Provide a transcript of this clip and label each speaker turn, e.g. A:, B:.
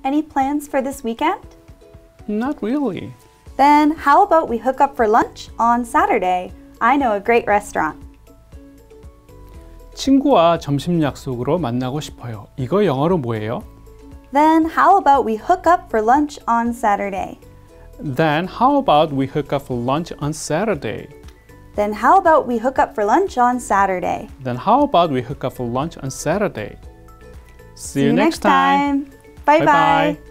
A: Any plans for this weekend?
B: Not really.
A: Then how about we hook up for lunch on Saturday? I know a great restaurant.
B: 친구와 점심 약속으로 만나고 싶어요. 이거 영어로 뭐예요?
A: Then how about we hook up for lunch on Saturday?
B: Then how about we hook up for lunch on Saturday?
A: Then how about we hook up for lunch on Saturday?
B: Then how about we hook up for lunch on Saturday? See you next
A: time.
B: Bye-bye.